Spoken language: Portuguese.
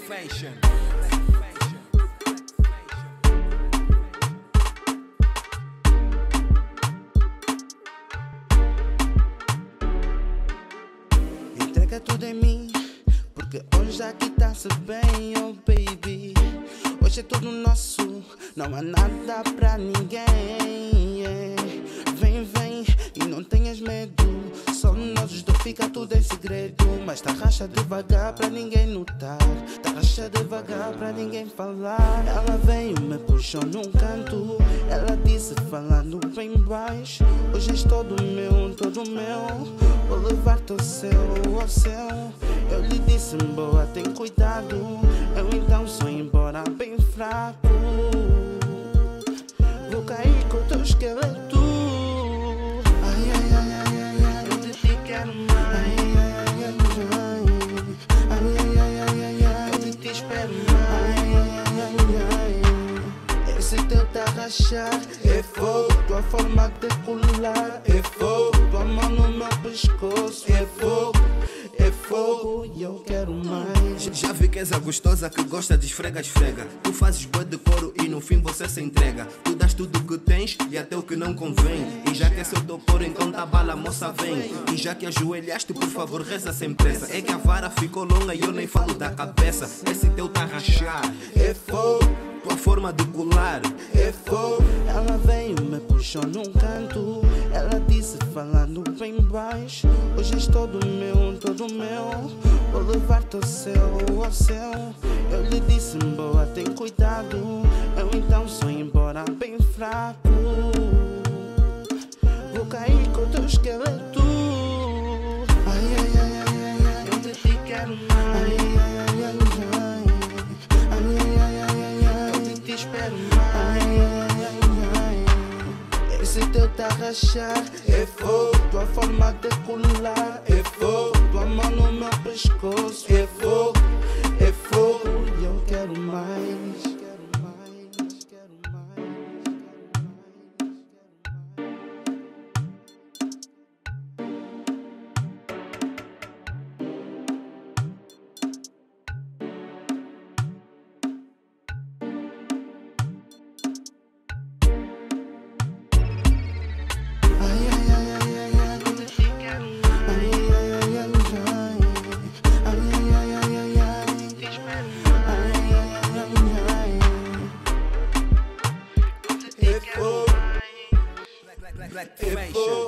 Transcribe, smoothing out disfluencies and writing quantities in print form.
Fashion. Entrega tudo em mim, porque hoje aqui tá-se bem, oh baby. Hoje é tudo nosso, não há nada pra ninguém, yeah. Vem, vem e não tenhas medo, só nós os dois, fica tudo em segredo. Mas tá racha devagar pra ninguém notar, tá racha devagar pra ninguém falar. Ela veio, me puxou num canto, ela disse falando bem baixo: hoje és todo meu, vou levar-te ao céu, ao céu. Eu lhe disse, boa, tem cuidado, eu então sou embora bem fraco. Vou cair com o teu esqueleto. Ai, ai, ai, ai, ai, ai, eu de ti quero mais. Ai, ai, ai, ai, ai, ai, ai, ai, ai, eu de ti espero mais. Ai, ai, ai, ai, esse teu tá a rachar é fogo, tua forma de colar é fogo, tua mão no meu pescoço é fogo. É fogo e eu quero mais. Já vi que és a gostosa que gosta de esfrega. Tu fazes bué de coro e no fim você se entrega. Tu das tudo que tens e até o que não convém. E já que é seu teu coro, então tá bala, moça vem. E já que ajoelhaste, por favor reza sem pressa. É que a vara ficou longa e eu nem falo da cabeça. Esse teu tá a rachar é fogo, tua forma de colar é fogo. Ela veio, me puxou num canto, ela disse falando bem baixo: hoje és todo meu, vou levar-te ao céu, ao céu. Eu lhe disse, boa, tem cuidado, eu então sou embora bem fraco. Vou cair com o teu esqueleto. Ai, ai, ai, ai, ai, ai, eu de ti quero mais. Ai, ai, ai, ai, ai, ai, ai, ai, ai, eu de ti espero mais. Ai, ai, ai, ai, esse teu tá a rachar é fogo, tua forma de colar é fogo, tua mão no meu pescoço é fogo, é fogo e eu quero mais. Black Fashion.